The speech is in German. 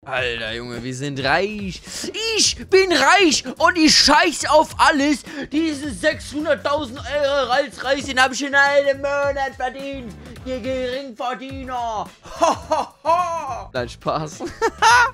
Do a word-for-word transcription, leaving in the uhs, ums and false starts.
Alter, Junge, wir sind reich. Ich bin reich und ich scheiß auf alles. Diese sechshunderttausend Euro als Reis, den habe ich in einem Monat verdient. Ihr Geringverdiener. Ho, ho, ho. Nein, Spaß.